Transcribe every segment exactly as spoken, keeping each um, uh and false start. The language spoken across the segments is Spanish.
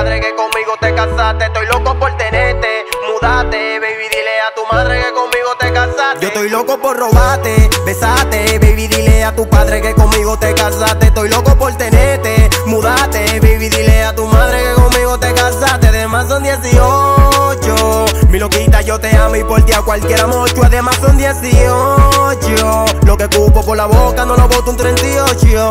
padre que conmigo te casaste. Estoy loco por tenerte, mudate, baby, dile a tu madre que conmigo te casaste. Yo estoy loco por robarte, besate, baby, dile a tu padre que conmigo te casaste. Estoy loco por tenerte, mudate, baby, dile a tu madre que conmigo te casaste. Además son dieciocho, mi loquita, yo te amo y por ti a cualquiera mocho. Además son dieciocho, lo que cupo por la boca no lo boto un treinta y ocho.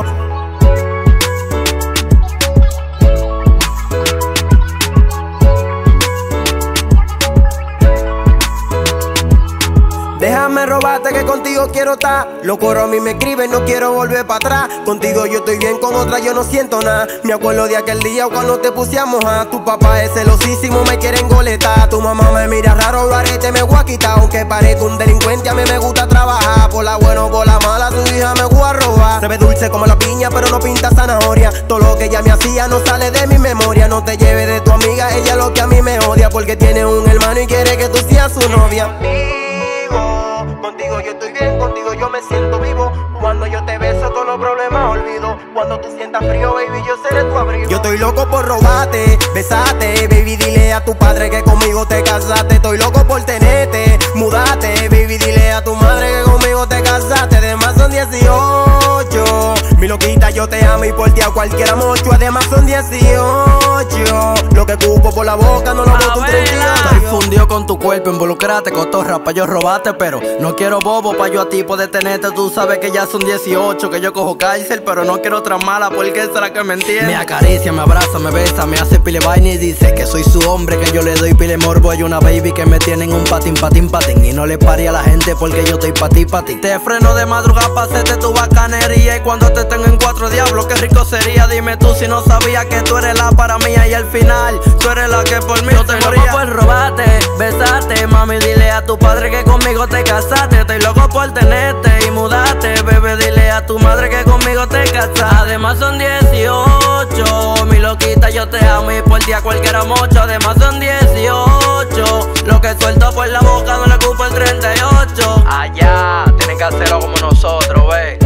Déjame robarte que contigo quiero estar. Los coros a mí me escriben, no quiero volver para atrás. Contigo yo estoy bien, con otra yo no siento nada. Me acuerdo de aquel día cuando te puse a mojar. Tu papá es celosísimo, me quiere engoletar. Tu mamá me mira raro, lo arete me voy a quitar. Aunque parezca un delincuente, a mí me gusta trabajar. Por la buena o por la mala, su hija me voy a robar. Se ve dulce como la piña, pero no pinta zanahoria. Todo lo que ella me hacía no sale de mi memoria. No te lleves de tu amiga, ella es lo que a mí me odia. Porque tiene un hermano y quiere que tú seas su novia. Contigo yo estoy bien, contigo yo me siento vivo. Cuando yo te beso todos los problemas olvido. Cuando tú sientas frío, baby, yo seré tu abrigo. Yo estoy loco por robarte, besate, baby, dile a tu padre que conmigo te casaste. Estoy loco por tenerte, mudate, baby, dile a tu madre que conmigo te casaste. Además son dieciocho, mi loquita, yo te amo y por ti a cualquiera mocho. Además son dieciocho, lo que cupo por la boca no lo boto un treinta y ocho. Estoy fundido con tu cuerpo, involucrate, cotorra pa' yo robarte. Pero no quiero bobo pa' yo a ti poder tenerte. Tú sabes que ya son dieciocho, que yo cojo cárcel, pero no quiero otra mala porque será que me entiende. Me acaricia, me abraza, me besa, me hace pile vaina y dice que soy su hombre, que yo le doy pile morbo. Hay una baby que me tiene en un patín, patín, patín y no le paré a la gente porque yo estoy pa' ti, pa' ti. Te freno de madrugada pa' hacerte tu bacanería y cuando te tengo en cuatro diablos, qué rico sería. Dime tú si no sabías que tú eres la para mía y al final tú eres la que por mí no te moría. Estoy loco por robarte, besate, mami, dile a tu padre que conmigo te casaste. Estoy loco por tenerte y mudarte, bebé, dile a tu madre que conmigo te casaste. Además son dieciocho, mi loquita, yo te amo y por ti a cualquiera mocho. Además son dieciocho, lo que suelto por la boca no le cupo el treinta y ocho. Allá, tienen que hacerlo como nosotros, ve.